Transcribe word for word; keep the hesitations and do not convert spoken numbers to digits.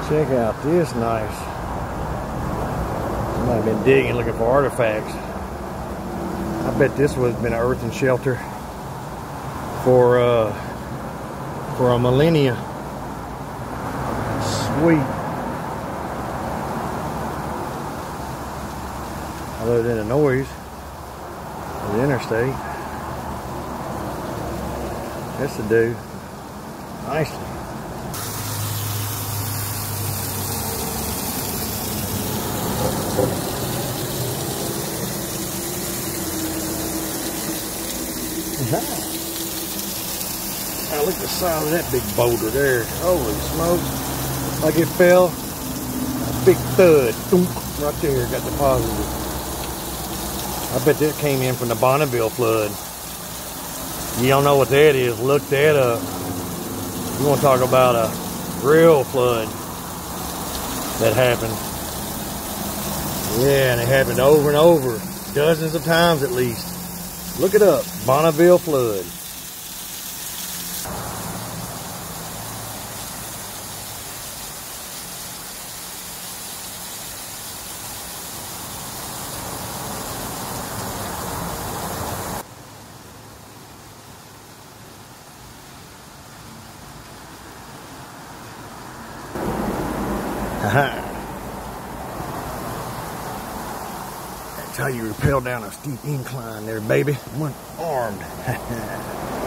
Check out this nice. I might have been digging looking for artifacts. I bet this would have been an earthen shelter for uh, for a millennia. Sweet. Other than the noise of the interstate. That's the dude. Nicely. Now look at the size of that big boulder there. Holy smokes. Like it fell. A big thud. Right there got deposited. I bet that came in from the Bonneville flood. You don't know what that is. Look that up. You want to talk about a real flood that happened. Yeah, and it happened over and over. Dozens of times at least. Look it up. Bonneville flood. That's how you rappel down a steep incline there, baby. One armed.